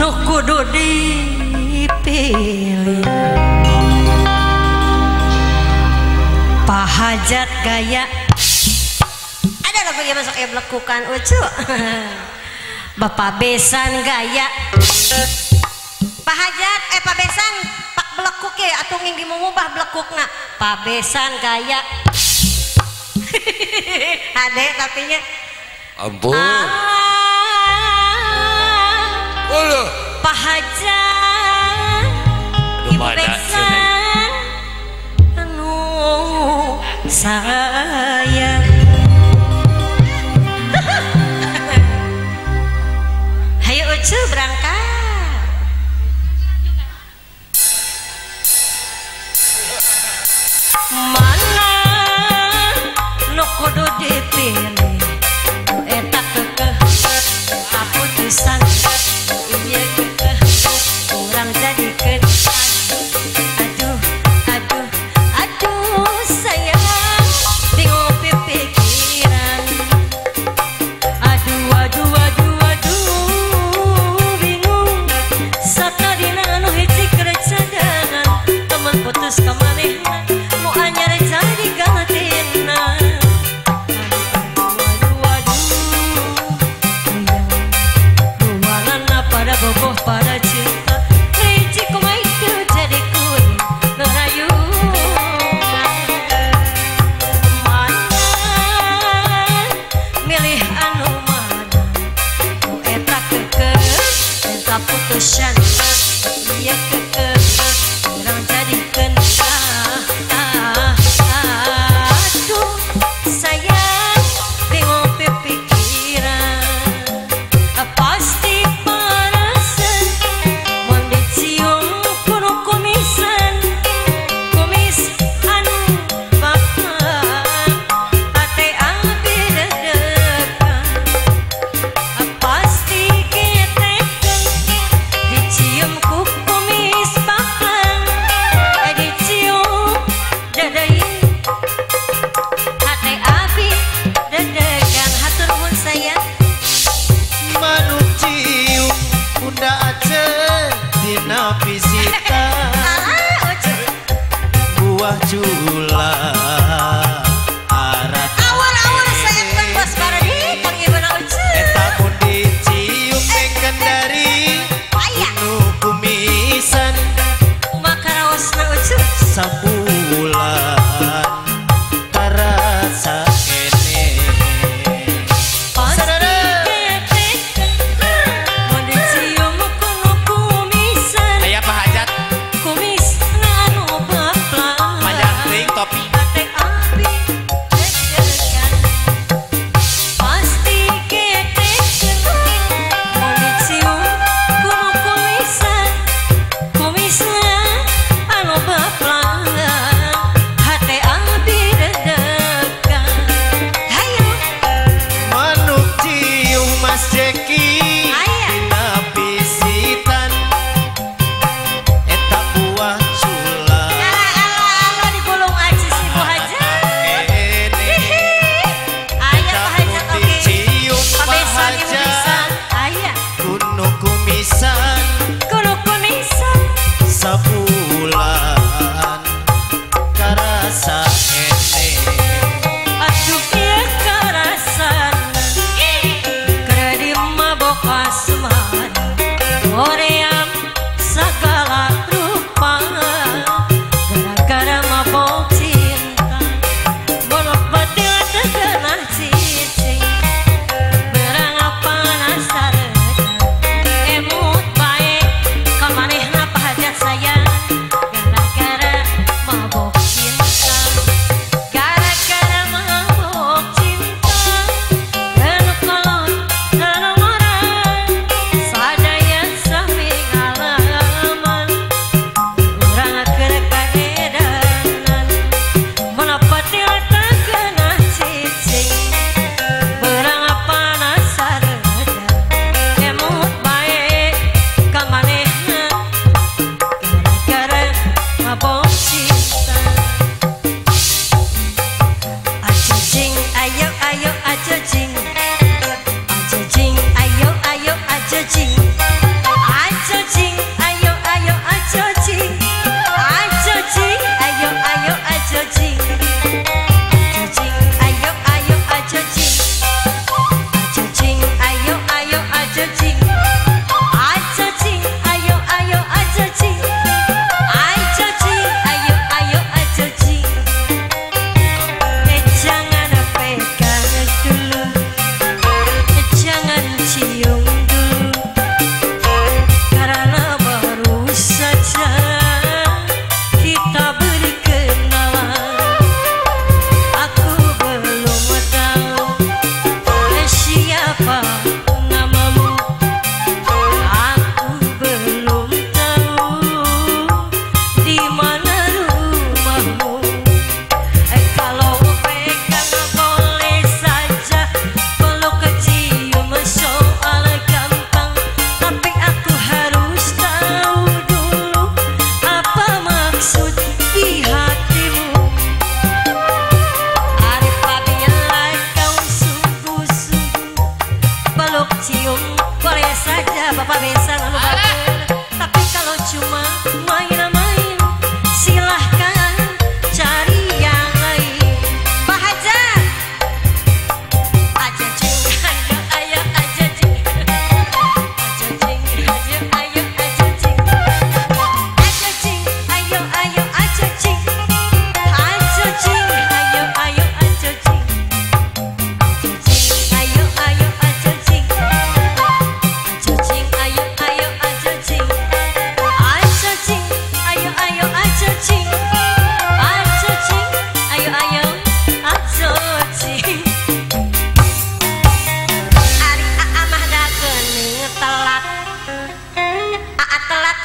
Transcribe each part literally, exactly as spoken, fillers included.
nu kudu dipilih. Pahajat gaya ada lagu yang masuk ya belekukan ucu. Bapak besan gaya Pahajat eh Pak besan pak belekuk ya atuh nging dimungubah belekukna Pak besan gaya. Ade tapi nya ampun ah, Uluh. Pahajat ibu besan anu sayang. Hayu ucu berangkat. Mana nu kudu dipilih eta kekeh kaputusan ieu kekeh urang jadikeun aduh aduh aduh sayang bingung pipikiran aduh aduh aduh aduh bingung satadina anu hiji keur cadangan temen putus ka manehna mu anyar jadi gantina. Pada boboh pada cinta hiji kumaha itu jadi kuning ngerayu mana milih anu mana nu eta kekeh eta putusan ieu kekeh urang jadikeun ah aduh sayang bingung pipikiran pasti ku kumis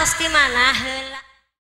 pasti mana heula.